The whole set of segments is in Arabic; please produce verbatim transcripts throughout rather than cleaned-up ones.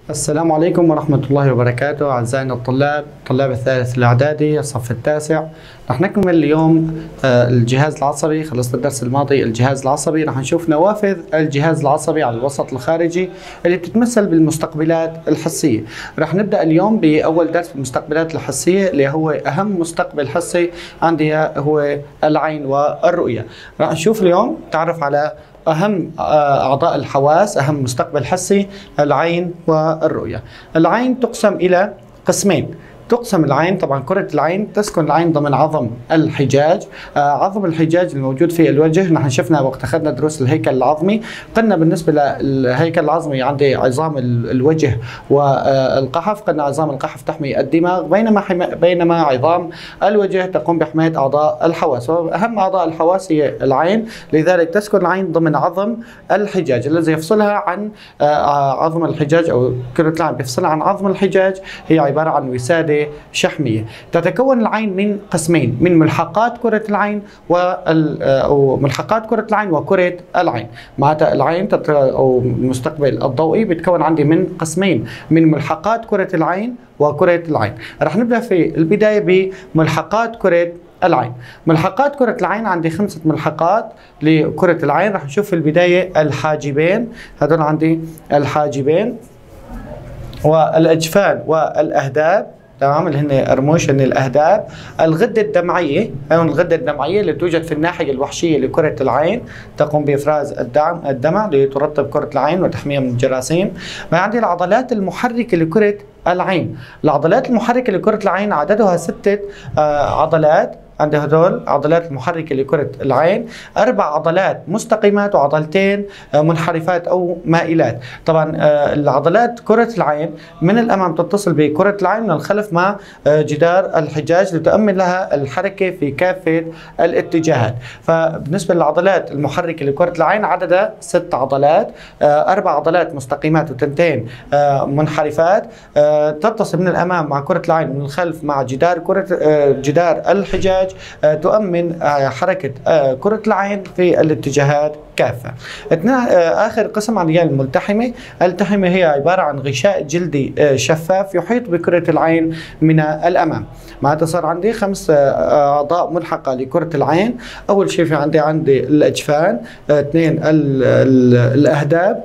السلام عليكم ورحمة الله وبركاته. أعزائنا الطلاب طلاب الثالث الإعدادي الصف التاسع، رح نكمل اليوم الجهاز العصبي. خلصنا الدرس الماضي الجهاز العصبي، رح نشوف نوافذ الجهاز العصبي على الوسط الخارجي اللي بتتمثل بالمستقبلات الحسية. رح نبدأ اليوم بأول درس بالمستقبلات الحسية اللي هو أهم مستقبل حسي عندي هو العين والرؤية. رح نشوف اليوم تعرف على أهم أعضاء الحواس، أهم مستقبل حسي العين والرؤية. العين تقسم إلى قسمين. تقسم العين، طبعا كرة العين تسكن العين ضمن عظم الحجاج. آه عظم الحجاج الموجود في الوجه، نحن شفنا وقت اخذنا دروس الهيكل العظمي، قلنا بالنسبة للهيكل العظمي عندي عظام الوجه والقحف، قلنا عظام القحف تحمي الدماغ، بينما بينما عظام الوجه تقوم بحماية أعضاء الحواس، وأهم أعضاء الحواس هي العين، لذلك تسكن العين ضمن عظم الحجاج الذي يفصلها عن آه عظم الحجاج، أو كرة العين بيفصلها عن عظم الحجاج، هي عبارة عن وسادة شحمية. تتكون العين من قسمين، من ملحقات كرة العين أو ملحقات كرة العين وكرة العين. معناتها العين أو المستقبل الضوئي بيتكون عندي من قسمين، من ملحقات كرة العين وكرة العين. رح نبدأ في البداية بملحقات كرة العين. ملحقات كرة العين عندي خمسة ملحقات لكرة العين. رح نشوف في البداية الحاجبين، هذول عندي الحاجبين والأجفان والأهداب، تمام، اللي هن رموش هن الاهداب. الغده الدمعيه، هون الغده الدمعيه اللي توجد في الناحيه الوحشيه لكره العين، تقوم بافراز الدعم الدمع لترطب كره العين وتحميها من الجراثيم. عندي العضلات المحركه لكره العين. العضلات المحركه لكره العين عددها سته آه عضلات. عندي هدول عضلات المحركة لكرة العين، أربع عضلات مستقيمات وعضلتين منحرفات أو مائلات. طبعا العضلات كرة العين من الأمام تتصل بكرة العين، من الخلف مع جدار الحجاج لتؤمن لها الحركة في كافة الاتجاهات. فبالنسبة للعضلات المحركة لكرة العين عددها ست عضلات، أربع عضلات مستقيمات وتنتين منحرفات، تتصل من الأمام مع كرة العين ومن الخلف مع جدار كرة جدار الحجاج، تؤمن حركة كرة العين في الاتجاهات كافة. آخر قسم عندي الملتحمة. الملتحمة هي عبارة عن غشاء جلدي شفاف يحيط بكرة العين من الأمام. معناتها صار عندي خمس أعضاء ملحقة لكرة العين. أول شيء في عندي عندي الأجفان، اثنين الأهداب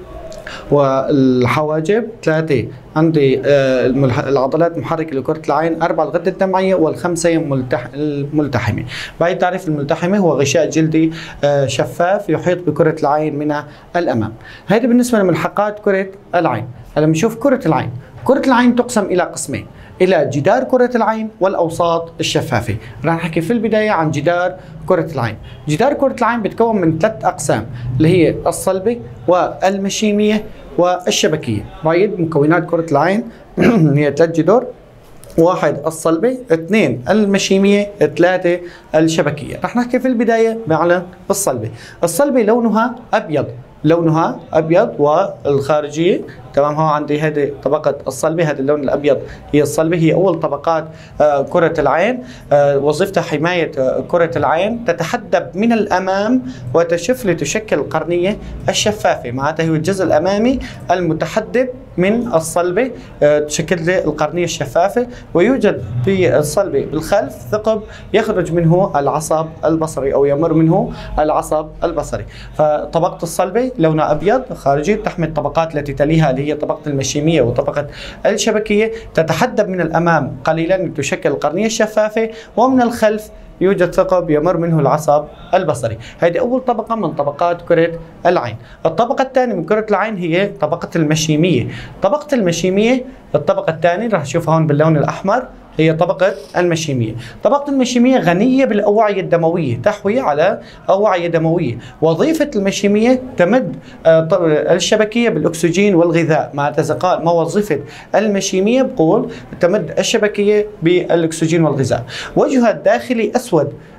والحواجب، ثلاثة عندي العضلات المحركة لكرة العين، أربعة الغدة الدمعية، والخمسة الملتحمة. بعد تعريف الملتحمة هو غشاء جلدي شفاف يحيط بكرة العين من الأمام. هذه بالنسبة لملحقات كرة العين. هلا بنشوف كرة العين. كرة العين تقسم إلى قسمين، إلى جدار كرة العين والأوساط الشفافة. رح نحكي في البداية عن جدار كرة العين. جدار كرة العين بيتكون من ثلاث أقسام اللي هي الصلبة والمشيمية والشبكية. بعيد مكونات كرة العين هي ثلاث جدر، واحد الصلبة، اثنين المشيمية، ثلاثة الشبكية. رح نحكي في البداية على الصلبة. الصلبة لونها أبيض، لونها أبيض والخارجية، تمام. هو عندي هذه طبقة الصلبة، هذا اللون الأبيض هي الصلبة، هي أول طبقات آه كرة العين. آه وظيفتها حماية آه كرة العين، تتحدب من الأمام وتشف لتشكل القرنية الشفافة. معناتها هو الجزء الأمامي المتحدب من الصلبة، آه تشكل القرنية الشفافة. ويوجد في الصلبة بالخلف ثقب يخرج منه العصب البصري أو يمر منه العصب البصري. فطبقة الصلبة لونها أبيض خارجي، تحمل الطبقات التي تليها هي طبقة المشيمية وطبقة الشبكية، تتحدب من الأمام قليلا لتشكل القرنية الشفافة، ومن الخلف يوجد ثقب يمر منه العصب البصري. هذه أول طبقة من طبقات كرة العين. الطبقة الثانية من كرة العين هي طبقة المشيمية. طبقة المشيمية الطبقة الثانية رح نشوفها هون باللون الأحمر، هي طبقة المشيمية. طبقة المشيمية غنية بالأوعية الدموية، تحوي على أوعية دموية. وظيفة المشيمية تمد الشبكية بالأكسجين والغذاء. مع تزقال ما وظيفة المشيمية بقول تمد الشبكية بالأكسجين والغذاء. وجهها الداخلي أسود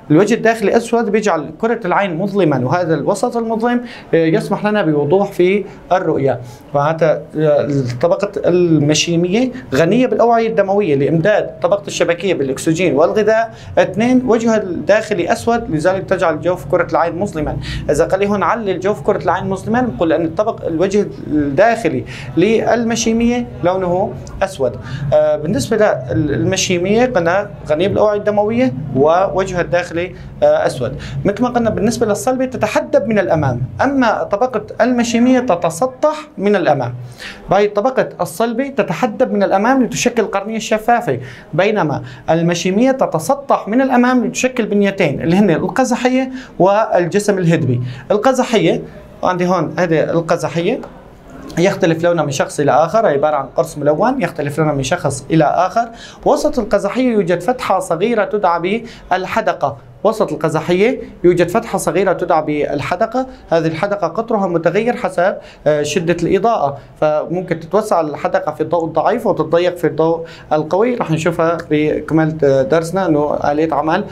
الوجه الداخلي اسود بيجعل كرة العين مظلما، وهذا الوسط المظلم يسمح لنا بوضوح في الرؤية. فهذا طبقة المشيمية غنية بالأوعية الدموية لإمداد طبقة الشبكية بالأكسجين والغذاء. اثنين، وجهها الداخلي أسود لذلك تجعل جوف كرة العين مظلما. إذا قال لي هون علل جوف كرة العين مظلما، نقول أن الطبق الوجه الداخلي للمشيمية لونه أسود. آه بالنسبة للمشيمية قلنا غنية بالأوعية الدموية ووجهها الداخلي آه أسود. مثل ما قلنا بالنسبة للصلبة تتحدب من الأمام، أما طبقة المشيمية تتسطح من الأمام. باقي طبقة الصلبة تتحدب من الأمام لتشكل القرنية الشفافة، بينما المشيمية تتسطح من الأمام لتشكل بنيتين اللي هن القزحية والجسم الهدبي. القزحية عندي هون هذه القزحية يختلف لونها من شخص إلى آخر، عبارة عن قرص ملون يختلف لونها من شخص إلى آخر. وسط القزحية يوجد فتحة صغيرة تدعى بالحدقة. وسط القزحية يوجد فتحة صغيرة تدعى بالحدقة. هذه الحدقة قطرها متغير حسب شدة الإضاءة، فممكن تتوسع الحدقة في الضوء الضعيف وتتضيق في الضوء القوي. رح نشوفها بكمال درسنا انه آلية عمل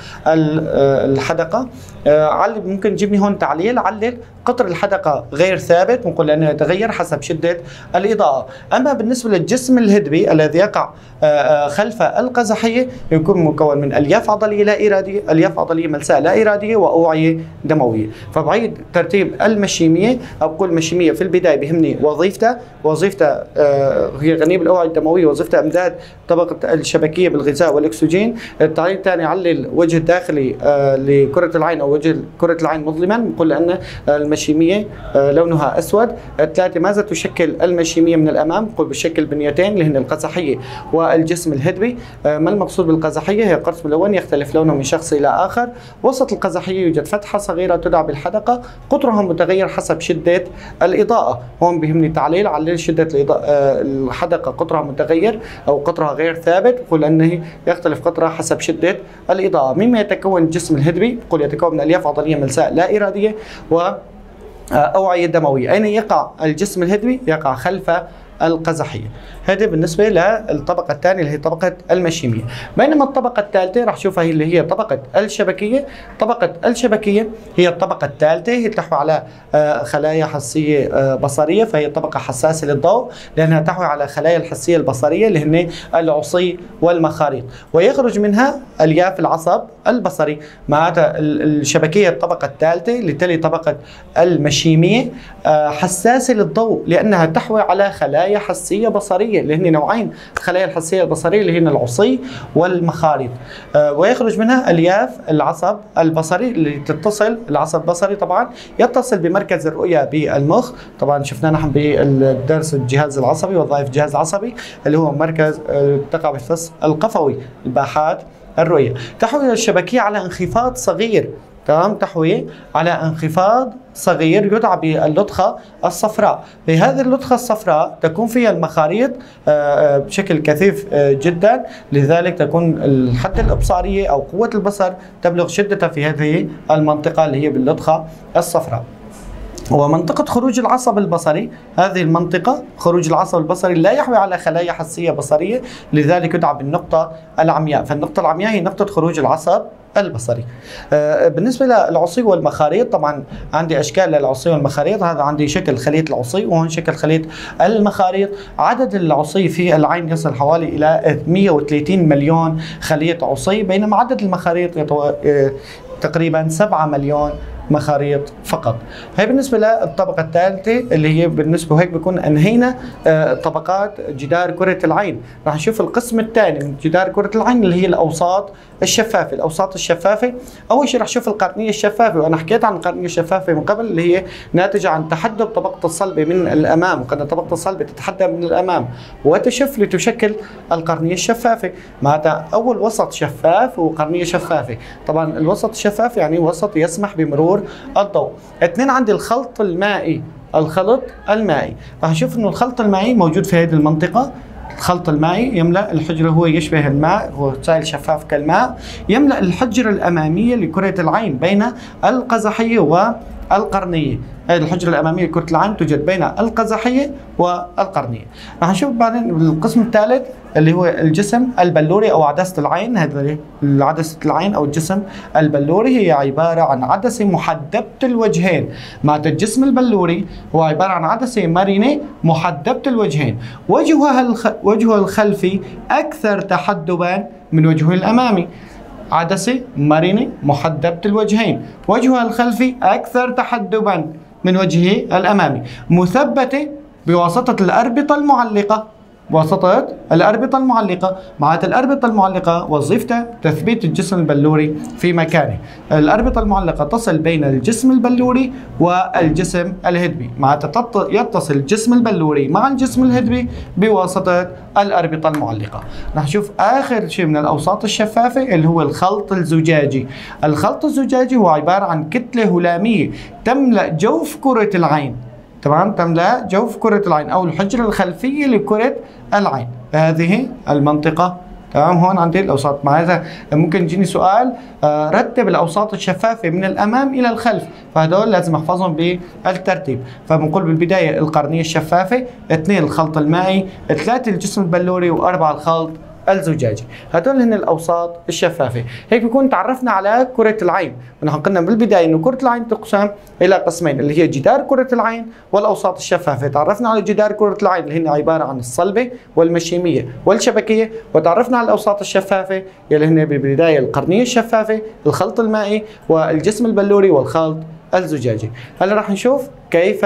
الحدقة. علل ممكن تجيبني هون تعليل، علل قطر الحدقة غير ثابت، بنقول لأنه يتغير حسب شدة الإضاءة. أما بالنسبة للجسم الهدبي الذي يقع خلف القزحية يكون مكون من ألياف عضلية لا إرادية، ألياف عضلية ملساء لا إرادية، وأوعية دموية. فبعيد ترتيب المشيمية أو بقول المشيمية في البداية بيهمني وظيفتها، وظيفتها هي غنية بالأوعية الدموية، وظيفتها إمداد طبقة الشبكية بالغذاء والأكسجين. التعليل الثاني علل وجه الداخلي لكرة العين أو وجه كرة العين مظلما، بنقول لأن المشيمية لونها أسود. ثلاثة، ماذا تشكل المشيمية من الأمام؟ نقول بشكل بنيتين اللي هن القزحية والجسم الهدبي. ما المقصود بالقزحية؟ هي قرص ملون يختلف لونه من شخص إلى آخر. وسط القزحية يوجد فتحة صغيرة تدعى بالحدقة، قطرها متغير حسب شدة الإضاءة. هون بيهمني تعليل علل شدة الإضاءة. الحدقة قطرها متغير أو قطرها غير ثابت، بقول أنه يختلف قطرها حسب شدة الإضاءة. مما يتكون الجسم الهدبي؟ بقول يتكون من ألياف عضلية ملساء لا إرادية وأوعية دموية. أين يقع الجسم الهدبي؟ يقع خلف القزحية. هذه بالنسبة للطبقة الثانية اللي هي طبقة المشيمية. بينما الطبقة الثالثة راح نشوفها اللي هي طبقة الشبكية. طبقة الشبكية هي الطبقة الثالثة، هي تحوي على خلايا حسية بصرية، فهي طبقة حساسة للضوء لأنها تحوي على خلايا الحسية البصرية اللي هن العصي والمخاريط، ويخرج منها ألياف العصب البصري. مع الشبكية الطبقة الثالثة اللي تلي طبقة المشيمية حساسة للضوء لأنها تحوي على خلايا حسية بصرية اللي هن نوعين، الخلايا الحسية البصرية اللي هن العصي والمخاريط، آه ويخرج منها ألياف العصب البصري اللي تتصل. العصب البصري طبعا يتصل بمركز الرؤية بالمخ، طبعا شفناه نحن بالدرس الجهاز العصبي وظائف الجهاز العصبي اللي هو مركز آه تقع بالفص القفوي الباحات الرؤية. تحوي الشبكية على انخفاض صغير، تمام، تحوي على انخفاض صغير يدعى باللطخة الصفراء. في هذه اللطخة الصفراء تكون فيها المخاريط بشكل كثيف جدا، لذلك تكون الحد الإبصارية أو قوة البصر تبلغ شدتها في هذه المنطقة اللي هي باللطخة الصفراء. ومنطقة خروج العصب البصري، هذه المنطقة خروج العصب البصري لا يحوي على خلايا حسية بصرية، لذلك يدعى بالنقطة العمياء. فالنقطة العمياء هي نقطة خروج العصب البصري. آه بالنسبة للعصي والمخاريط، طبعا عندي أشكال للعصي والمخاريط. هذا عندي شكل خلية العصي وهون شكل خلية المخاريط. عدد العصي في العين يصل حوالي إلى مئة وثلاثين مليون خلية عصي، بينما عدد المخاريط يتو... آه تقريبا سبعة مليون مخاريط فقط. هي بالنسبة للطبقة الثالثة اللي هي بالنسبة هيك بكون أنهينا آه طبقات جدار كرة العين. راح نشوف القسم الثاني من جدار كرة العين اللي هي الأوساط الشفافة. الأوساط الشفافة أول شيء راح نشوف القرنية الشفافة، وأنا حكيت عن القرنية الشفافة من قبل اللي هي ناتجة عن تحدب طبقة الصلبة من الأمام، وقد طبقة الصلبة تتحدب من الأمام وتشف لتشكل القرنية الشفافة. معناتها أول وسط شفاف وقرنية شفافة. طبعا الوسط الشفاف يعني وسط يسمح بمرور الضوء. اثنين عندي الخلط المائي. الخلط المائي راح نشوف انه الخلط المائي موجود في هذه المنطقة. الخلط المائي يملأ الحجرة، هو يشبه الماء، هو سائل شفاف كالماء، يملأ الحجرة الأمامية لكرة العين بين القزحية والقرنية. هذه الحجرة الأمامية لكرة العين توجد بين القزحية والقرنية. راح نشوف بعدين بالقسم الثالث اللي هو الجسم البلوري أو عدسة العين. هذا عدسة العين أو الجسم البلوري هي عبارة عن عدسة محدبة الوجهين. مع الجسم البلوري هو عبارة عن عدسة مرنة محدبة الوجهين، وجهها الخ... وجهها الخلفي أكثر تحدبا من وجهه الأمامي. عدسة مرنة محدبة الوجهين، وجهها الخلفي أكثر تحدبا من وجهه الأمامي، مثبتة بواسطة الأربطة المعلقة. بواسطة الأربطة المعلقة. معناتها الأربطة المعلقة وظيفتها تثبيت الجسم البلوري في مكانه. الأربطة المعلقة تصل بين الجسم البلوري والجسم الهدبي. معناتها يتصل الجسم البلوري مع الجسم الهدبي بواسطة الأربطة المعلقة. رح نشوف آخر شيء من الأوساط الشفافة اللي هو الخلط الزجاجي. الخلط الزجاجي هو عبارة عن كتلة هلامية تملأ جوف كرة العين. تمام، تملأ جوف كرة العين أو الحجرة الخلفية لكرة العين. هذه المنطقة. تمام، هون عندي الأوساط. مع هذا ممكن يجيني سؤال آه رتب الأوساط الشفافة من الأمام إلى الخلف، فهدول لازم أحفظهم بالترتيب. فبنقول بالبداية القرنية الشفافة، اثنين الخلط المائي، ثلاثة الجسم البلوري، وأربعة الخلط الزجاجي. هدول هن الاوساط الشفافه. هيك بكون تعرفنا على كره العين، ونحن قلنا بالبدايه انه كره العين تقسم الى قسمين اللي هي جدار كره العين والاوساط الشفافه. تعرفنا على جدار كره العين اللي هن عباره عن الصلبه والمشيميه والشبكيه، وتعرفنا على الاوساط الشفافه اللي هن بالبدايه القرنيه الشفافه، الخلط المائي، والجسم البلوري، والخلط الزجاجي. هلا راح نشوف كيف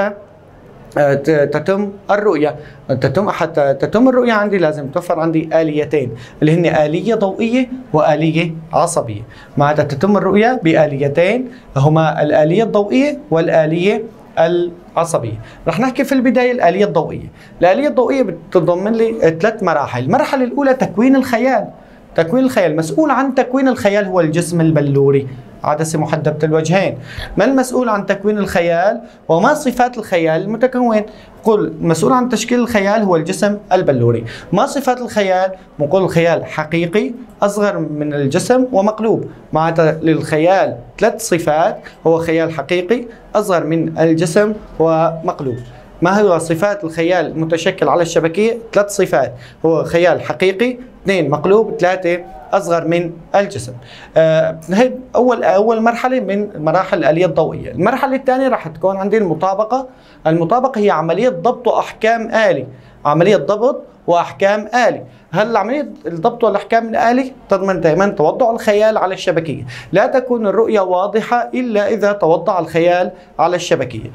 تتم الرؤية. تتم حتى تتم الرؤية عندي لازم توفر عندي آليتين اللي هن آلية ضوئية وآلية عصبية. معناتها تتم الرؤية بآليتين هما الآلية الضوئية والآلية العصبية. رح نحكي في البداية الآلية الضوئية. الآلية الضوئية بتتضمن لي ثلاث مراحل. المرحلة الأولى تكوين الخيال. تكوين الخيال، مسؤول عن تكوين الخيال هو الجسم البلوري، عدسة محدبة الوجهين. ما المسؤول عن تكوين الخيال وما صفات الخيال المتكون؟ قل مسؤول عن تشكيل الخيال هو الجسم البلوري. ما صفات الخيال؟ نقول الخيال حقيقي أصغر من الجسم ومقلوب. معناتها للخيال ثلاث صفات، هو خيال حقيقي أصغر من الجسم ومقلوب. ما هو صفات الخيال المتشكل على الشبكية؟ ثلاث صفات، هو خيال حقيقي، اثنين مقلوب، ثلاثة أصغر من الجسم. آه هي أول أول مرحلة من مراحل الآلية الضوئية. المرحلة الثانية راح تكون عندي المطابقة. المطابقة هي عملية ضبط وأحكام آلي. عملية ضبط وأحكام آلي. هل عملية الضبط والأحكام الآلي تضمن دائما توضع الخيال على الشبكية. لا تكون الرؤية واضحة إلا إذا توضع الخيال على الشبكية.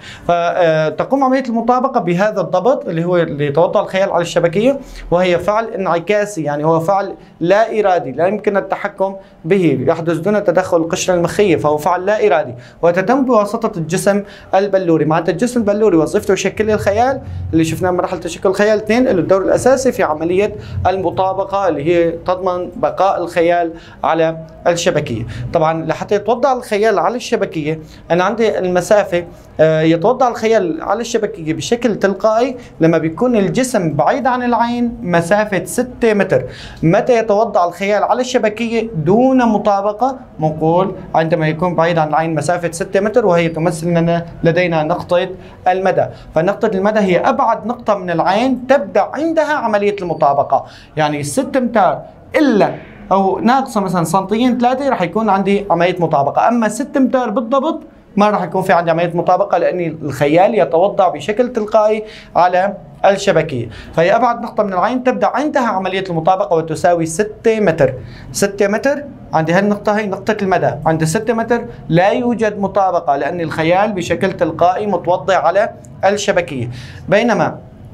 فتقوم عملية المطابقة بهذا الضبط اللي هو اللي توضع الخيال على الشبكية، وهي فعل انعكاسي، يعني هو فعل لا إرادي لا يمكن التحكم به، يحدث دون تدخل القشرة المخية، فهو فعل لا إرادي وتتم بواسطة الجسم البلوري. معناتها الجسم البلوري وظيفته يشكل لي الخيال اللي شفناه مرحلة تشكل الخيال. اثنين له الدور الأساسي في عملية المطابقة اللي هي تضمن بقاء الخيال على الشبكية. طبعا لحتى يتوضع الخيال على الشبكية أنا عندي المسافة، يتوضع الخيال على الشبكية بشكل تلقائي لما بيكون الجسم بعيد عن العين مسافة ستة متر. متى يتوضع الخيال على الشبكية دون مطابقة؟ نقول عندما يكون بعيد عن العين مسافة ستة متر، وهي تمثل لنا لدينا نقطة المدى. فنقطة المدى هي أبعد نقطة من العين تبدأ عندها عملية المطابقة. يعني ستة امتار إلا أو ناقصة مثلا سنتيين ثلاثة راح يكون عندي عملية مطابقة. أما ستة امتار بالضبط ما راح يكون في عندي عملية مطابقة، لأن الخيال يتوضع بشكل تلقائي على الشبكية. فهي أبعد نقطة من العين تبدأ عندها عملية المطابقة وتساوي ستة متر. ستة متر عندي هالنقطة هي نقطة المدى. عند ستة متر لا يوجد مطابقة لأن الخيال بشكل تلقائي متوضع على الشبكية. بينما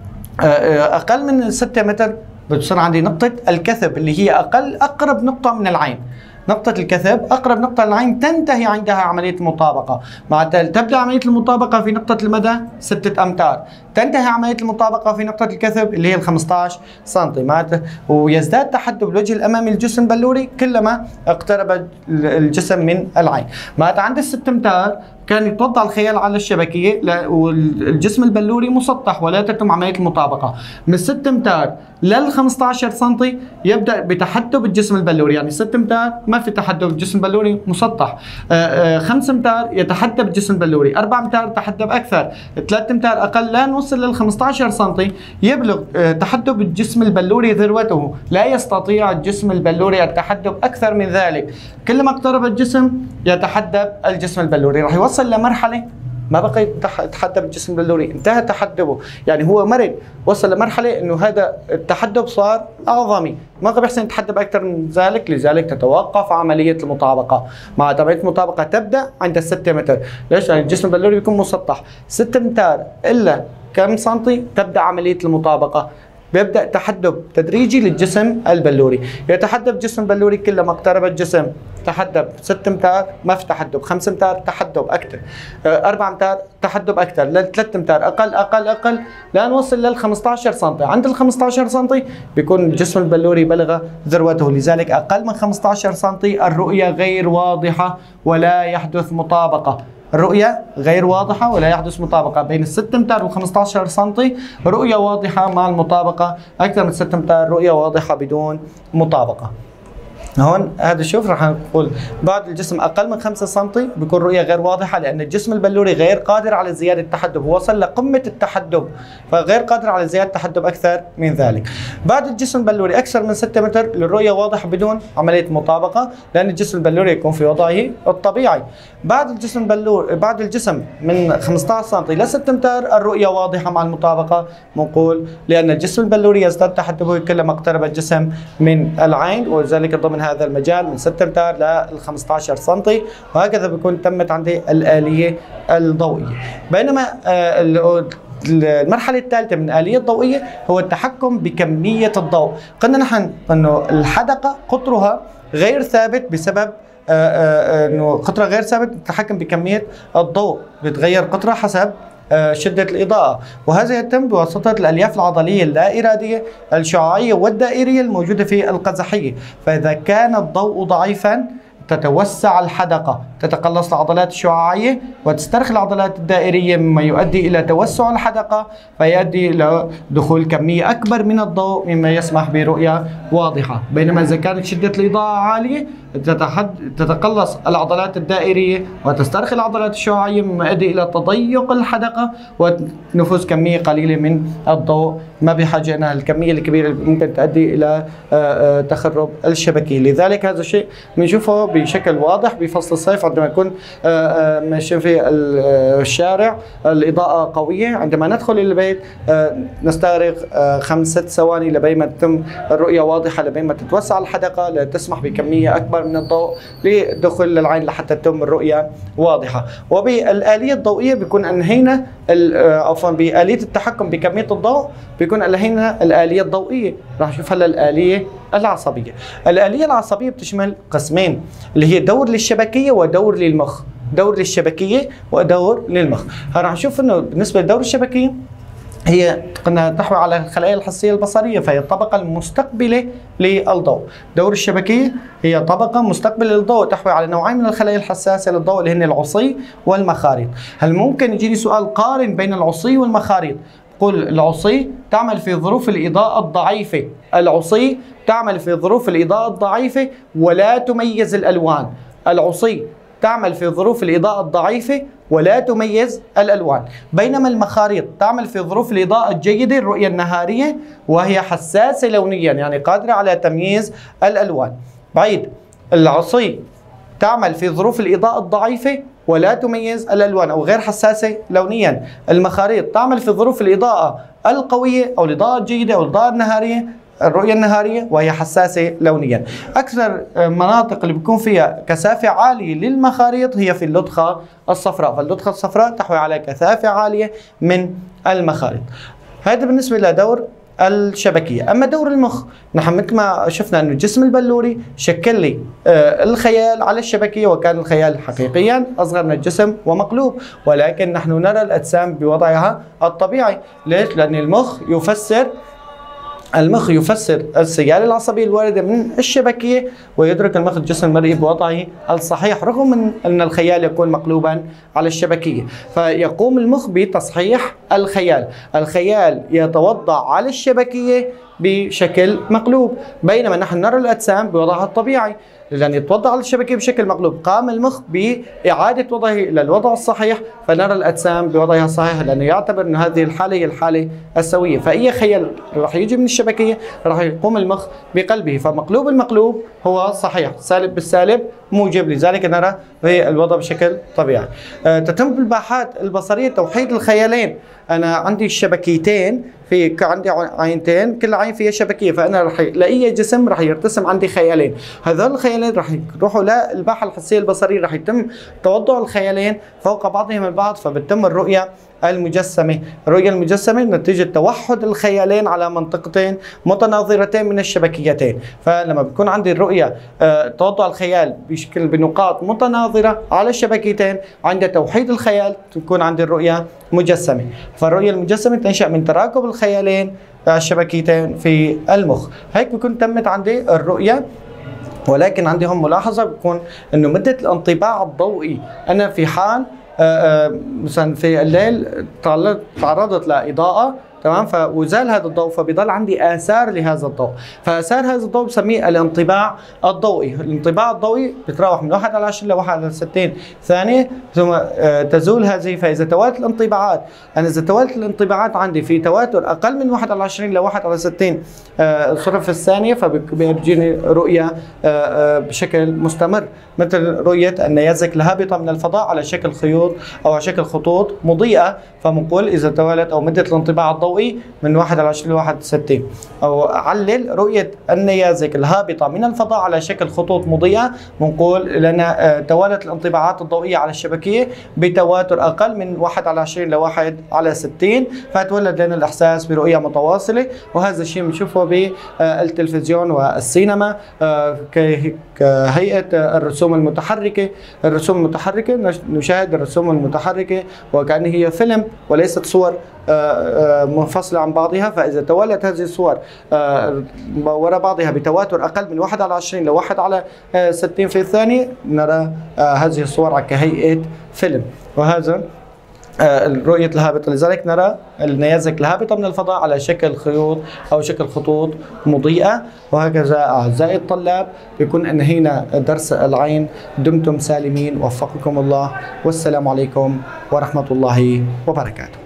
أقل من ستة متر بتصير عندي نقطة الكثب اللي هي أقل أقرب نقطة من العين. نقطة الكثب أقرب نقطة للعين تنتهي عندها عملية المطابقة. معناتها تبدأ عملية المطابقة في نقطة المدى ستة أمتار، تنتهي عملية المطابقة في نقطة الكثب اللي هي ال خمسة عشر سنتيمتر، ويزداد تحدب الوجه الأمامي للجسم البلوري كلما اقترب الجسم من العين. معناتها عند الست امتار كان يتوضع الخيال على الشبكية والجسم البلوري مسطح ولا تتم عملية المطابقة. من ستة امتار لل خمسة عشر سنتي يبدأ بتحدب الجسم البلوري، يعني ستة امتار ما في تحدب، الجسم البلوري مسطح. خمسة امتار يتحدب الجسم البلوري، أربعة امتار تحدب أكثر، ثلاثة امتار أقل، لا نوصل لل خمسة عشر سنتي يبلغ تحدب الجسم البلوري ذروته، لا يستطيع الجسم البلوري التحدب أكثر من ذلك. كلما اقترب الجسم يتحدب الجسم البلوري، راح يوصل لمرحلة ما بقى يتحدب الجسم البلوري، انتهى تحدبه، يعني هو مرض وصل لمرحلة انه هذا التحدب صار اعظمي، ما بقى بيحسن يتحدب اكثر من ذلك، لذلك تتوقف عملية المطابقة. مع عملية المطابقة تبدأ عند الستة متر، ليش؟ يعني الجسم البلوري بيكون مسطح، ستة امتار الا كم سنتي تبدأ عملية المطابقة، بيبدأ تحدب تدريجي للجسم البلوري، يتحدب الجسم البلوري كلما اقترب الجسم تحدب. ستة امتار ما في تحدب، خمسة امتار تحدب اكثر، أربعة امتار تحدب اكثر، ثلاثة امتار اقل اقل اقل، لا نوصل لل خمسة عشر سنتي. عند ال خمسة عشر سنتي بيكون الجسم البلوري بلغ ذروته، لذلك اقل من خمسة عشر سنتي الرؤية غير واضحة ولا يحدث مطابقة. الرؤية غير واضحة ولا يحدث مطابقة. بين الستة امتار و خمسة عشر سنتي رؤية واضحة مع المطابقة، أكثر من ستة امتار رؤية واضحة بدون مطابقة. هون هذا شوف راح نقول بعد الجسم اقل من خمسة سنتي بيكون رؤيه غير واضحه، لان الجسم البلوري غير قادر على زياده التحدب، هو وصل لقمه التحدب فغير قادر على زياده التحدب اكثر من ذلك. بعد الجسم البلوري اكثر من ستة متر الرؤيه واضحه بدون عمليه مطابقه، لان الجسم البلوري يكون في وضعه الطبيعي. بعد الجسم البلوري بعد الجسم من خمسة عشر سنتي ل ستة متر الرؤيه واضحه مع المطابقه، نقول لان الجسم البلوري يزداد تحدبه كلما اقترب الجسم من العين، ولذلك ضمن هذا المجال من ستة امتار ل خمسة عشر سنتي، وهكذا بيكون تمت عندي الآلية الضوئية. بينما المرحلة الثالثة من الآلية الضوئية هو التحكم بكمية الضوء. قلنا نحن انه الحدقة قطرها غير ثابت بسبب انه قطرها غير ثابت، التحكم بكمية الضوء بتغير قطرها حسب شدة الإضاءة، وهذا يتم بواسطة الألياف العضلية اللا إرادية الشعاعية والدائرية الموجودة في القزحية. فإذا كان الضوء ضعيفا تتوسع الحدقة، تتقلص العضلات الشعاعية وتسترخي العضلات الدائرية، مما يؤدي إلى توسع الحدقة فيؤدي إلى دخول كمية أكبر من الضوء مما يسمح برؤية واضحة. بينما إذا كانت شدة الإضاءة عالية تتقلص العضلات الدائرية وتسترخي العضلات الشعاعية، مما يؤدي إلى تضيق الحدقة ونفوذ كمية قليلة من الضوء، ما بحاجة إلى الكمية الكبيرة اللي ممكن تؤدي إلى تخرب الشبكية. لذلك هذا الشيء بنشوفه بشكل واضح بفصل الصيف عندما يكون ماشيين في الشارع الإضاءة قوية، عندما ندخل إلى البيت نستغرق خمس ست ثواني لبين ما تتم الرؤية واضحة، لبين ما تتوسع الحدقة لتسمح بكمية أكبر من الضوء لدخول للعين لحتى تتم الرؤية واضحة. وبالآلية الضوئية بيكون أنهينا عفوا بآلية التحكم بكمية الضوء بيكون أنهينا الآلية الضوئية. راح نشوف هلا الآلية العصبية. الآلية العصبية بتشمل قسمين اللي هي دور للشبكية ودور للمخ. دور للشبكية ودور للمخ. راح نشوف انه بالنسبة لدور الشبكية هي قلنا تحوي على الخلايا الحسية البصرية، فهي الطبقة المستقبلة للضوء. دور الشبكية هي طبقة مستقبلة للضوء تحوي على نوعين من الخلايا الحساسة للضوء اللي هن العصي والمخاريط. هل ممكن يجيني سؤال قارن بين العصي والمخاريط؟ قل العصي تعمل في ظروف الإضاءة الضعيفة، العصي تعمل في ظروف الإضاءة الضعيفة ولا تميز الألوان. العصي تعمل في ظروف الإضاءة الضعيفة ولا تميز الألوان، بينما المخاريط تعمل في ظروف الإضاءة الجيدة الرؤية النهارية وهي حساسة لونيا، يعني قادرة على تمييز الألوان. بعيد العصي تعمل في ظروف الإضاءة الضعيفة ولا تميز الألوان أو غير حساسة لونيا. المخاريط تعمل في ظروف الإضاءة القوية أو الإضاءة الجيدة أو الإضاءة النهارية الرؤية النهارية وهي حساسة لونيا. أكثر مناطق اللي بيكون فيها كثافة عالية للمخاريط هي في اللدخة الصفراء، فاللدخة الصفراء تحوي على كثافة عالية من المخاريط. هذا بالنسبة لدور الشبكية. أما دور المخ، نحن مثل ما شفنا أنه الجسم البلوري شكل لي آه الخيال على الشبكية، وكان الخيال حقيقيا أصغر من الجسم ومقلوب، ولكن نحن نرى الأجسام بوضعها الطبيعي. ليش؟ لأن المخ يفسر المخ يفسر السيالة العصبية الواردة من الشبكية، ويدرك المخ الجسم المرئي بوضعه الصحيح رغم من أن الخيال يكون مقلوبا على الشبكية. فيقوم المخ بتصحيح الخيال، الخيال يتوضع على الشبكية بشكل مقلوب، بينما نحن نرى الأجسام بوضعها الطبيعي. لأن يتوضع على الشبكية بشكل مقلوب، قام المخ بإعادة وضعه إلى الوضع الصحيح، فنرى الأجسام بوضعها الصحيح، لأنه يعتبر أن هذه الحالة هي الحالة السوية. فأي خيال راح يجي من الشبكية راح يقوم المخ بقلبه، فمقلوب المقلوب هو صحيح، سالب بالسالب موجب، لذلك نرى في الوضع بشكل طبيعي. أه تتم بالباحات البصرية توحيد الخيالين. أنا عندي الشبكيتين، في عندي عينتين، كل عين فيها شبكيه، فانا رح لاي جسم رح يرتسم عندي خيالين، هذول الخيالين رح يروحوا للباحه الحسيه البصريه، رح يتم توضع الخيالين فوق بعضهم البعض، فبتم الرؤيه المجسمه. الرؤيه المجسمه نتيجه توحد الخيالين على منطقتين متناظرتين من الشبكيتين. فلما بيكون عندي الرؤيه آه توضع الخيال بشكل بنقاط متناظره على الشبكيتين، عند توحيد الخيال تكون عندي الرؤيه مجسمه. فالرؤيه المجسمه تنشا من تراكب الخيالين الشبكيتين في المخ. هيك بكون تمت عندي الرؤيه. ولكن عندي هم ملاحظه بكون انه مده الانطباع الضوئي، انا في حال مثلا في الليل تعرضت لاضاءه، تمام، فوزال هذا الضوء، فبيضل عندي آثار لهذا الضوء، فآثار هذا الضوء بسميه الانطباع الضوئي. الانطباع الضوئي بيتراوح من واحد على عشرين ل واحد على ستين ثانية، ثم تزول هذه. فإذا توالت الانطباعات، أنا إذا توالت الانطباعات عندي في تواتر أقل من واحد على عشرين ل واحد على ستين صرف في الثانية، فبيجيني رؤية بشكل مستمر، مثل رؤية النيازك الهابطة من الفضاء على شكل خيوط أو على شكل خطوط مضيئة. فبنقول إذا توالت أو مدة الانطباع الضوئي من واحد على عشرين ل واحد على ستين. أو علل رؤية النيازك الهابطة من الفضاء على شكل خطوط مضيئة، بنقول لنا توالت الانطباعات الضوئية على الشبكية بتواتر أقل من واحد على عشرين ل واحد على ستين، فتولد لنا الإحساس برؤية متواصلة. وهذا الشيء بنشوفه بالتلفزيون والسينما كهيئة الرسوم المتحركة. الرسوم المتحركة نشاهد الرسوم المتحركة وكأنه هي فيلم وليست صور منفصلة عن بعضها. فإذا تولت هذه الصور وراء بعضها بتواتر أقل من واحد على عشرين ل واحد على ستين في الثانية، نرى هذه الصور كهيئة فيلم. وهذا الرؤية الهابطة، لذلك نرى النيازك الهابطة من الفضاء على شكل خيوط أو شكل خطوط مضيئة. وهكذا أعزائي الطلاب بيكون انهينا درس العين. دمتم سالمين، وفقكم الله، والسلام عليكم ورحمة الله وبركاته.